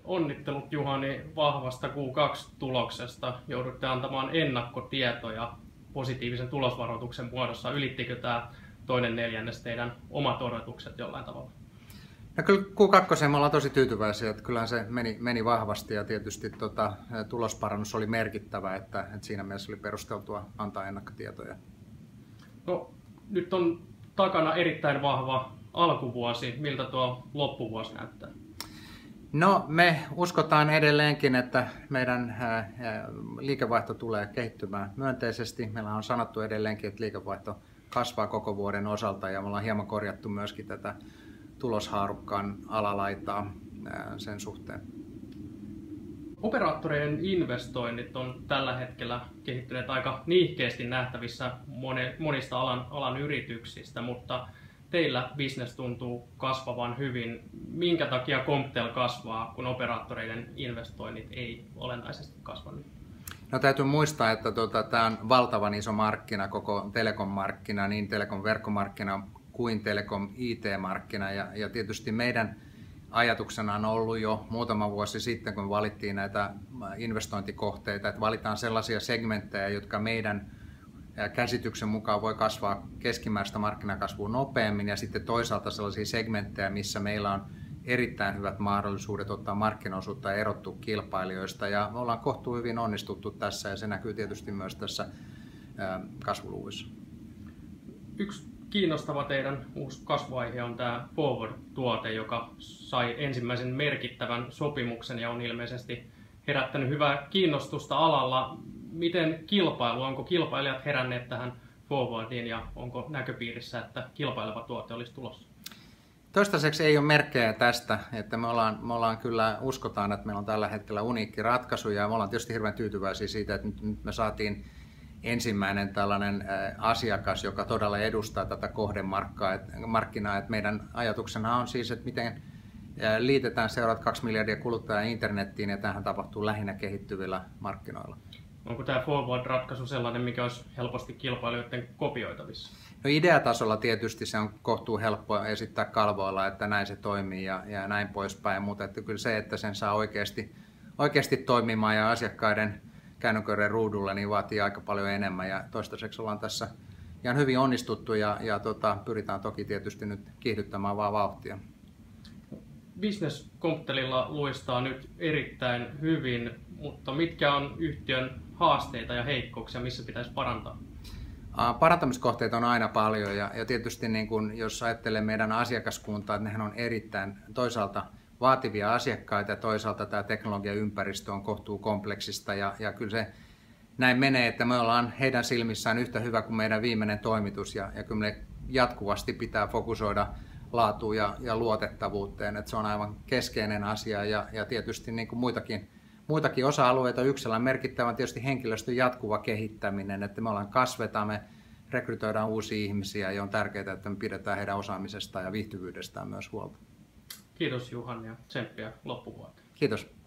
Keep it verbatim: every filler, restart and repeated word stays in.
onnittelut Juhani vahvasta Q kaksi-tuloksesta. Joudutte antamaan ennakkotietoja positiivisen tulosvaroituksen muodossa. Ylittikö tämä toinen neljännes teidän omat odotukset jollain tavalla? No kyllä Q kaksi me ollaan tosi tyytyväisiä, että kyllähän se meni, meni vahvasti ja tietysti tota, tulosparannus oli merkittävä, että, että siinä mielessä oli perusteltua antaa ennakkotietoja. No, nyt on takana erittäin vahva alkuvuosi. Miltä tuo loppuvuosi näyttää? No, me uskotaan edelleenkin, että meidän liikevaihto tulee kehittymään myönteisesti. Meillä on sanottu edelleenkin, että liikevaihto kasvaa koko vuoden osalta ja me ollaan hieman korjattu myöskin tätä tuloshaarukkaan alalaitaa sen suhteen. Operaattoreiden investoinnit on tällä hetkellä kehittyneet aika niihkeästi nähtävissä monista alan, alan yrityksistä, mutta teillä business tuntuu kasvavan hyvin. Minkä takia Comptel kasvaa, kun operaattoreiden investoinnit ei olennaisesti kasvanut? No täytyy muistaa, että tuota, tämä on valtavan iso markkina, koko telekom-markkina, niin telekom-verkkomarkkina kuin telekom I T-markkina. Ja, ja tietysti meidän ajatuksena on ollut jo muutama vuosi sitten, kun valittiin näitä investointikohteita, että valitaan sellaisia segmenttejä, jotka meidän käsityksen mukaan voi kasvaa keskimääräistä markkinakasvua nopeammin ja sitten toisaalta sellaisia segmenttejä, missä meillä on erittäin hyvät mahdollisuudet ottaa markkinaosuutta ja erottua kilpailijoista ja me ollaan kohtuu hyvin onnistuttu tässä ja se näkyy tietysti myös tässä kasvuluvuissa. Yksi kiinnostava teidän uusi kasvuaihe on tämä Forward-tuote, joka sai ensimmäisen merkittävän sopimuksen ja on ilmeisesti herättänyt hyvää kiinnostusta alalla. Miten kilpailu, onko kilpailijat heränneet tähän Forwardiin ja onko näköpiirissä, että kilpaileva tuote olisi tulossa? Toistaiseksi ei ole merkkejä tästä, että me ollaan, me ollaan kyllä uskotaan, että meillä on tällä hetkellä uniikki ratkaisu ja me ollaan tietysti hirveän tyytyväisiä siitä, että nyt me saatiin ensimmäinen tällainen asiakas, joka todella edustaa tätä kohdemarkkinaa. Että meidän ajatuksena on siis, että miten liitetään seuraavat kaksi miljardia kuluttajaa internettiin ja tähän tapahtuu lähinnä kehittyvillä markkinoilla. Onko tämä Forward-ratkaisu sellainen, mikä olisi helposti kilpailijoiden kopioitavissa? No ideatasolla tietysti se on kohtuu helppoa esittää kalvoilla, että näin se toimii ja, ja näin poispäin, mutta että kyllä se, että sen saa oikeasti, oikeasti toimimaan ja asiakkaiden kännyköiden ruudulla, niin vaatii aika paljon enemmän ja toistaiseksi ollaan tässä ihan hyvin onnistuttu ja, ja tota, pyritään toki tietysti nyt kiihdyttämään vaan vauhtia. Business Comptelilla luistaa nyt erittäin hyvin, mutta mitkä on yhtiön haasteita ja heikkouksia, missä pitäisi parantaa? Parantamiskohteita on aina paljon ja, ja tietysti niin kun, jos ajattelee meidän asiakaskuntaa, että nehän on erittäin toisaalta vaativia asiakkaita ja toisaalta tämä teknologiaympäristö on kohtuu kompleksista ja, ja kyllä se näin menee, että me ollaan heidän silmissään yhtä hyvä kuin meidän viimeinen toimitus ja, ja kyllä me jatkuvasti pitää fokusoida laatuun ja, ja luotettavuuteen, että se on aivan keskeinen asia ja, ja tietysti niin kuin muitakin, muitakin osa-alueita yksillä merkittävän tietysti henkilöstön jatkuva kehittäminen, että me ollaan kasvetaan, me rekrytoidaan uusia ihmisiä ja on tärkeää, että me pidetään heidän osaamisestaan ja viihtyvyydestään myös huolta. Kiitos Juhani ja tsemppiä loppuvuoteen. Kiitos.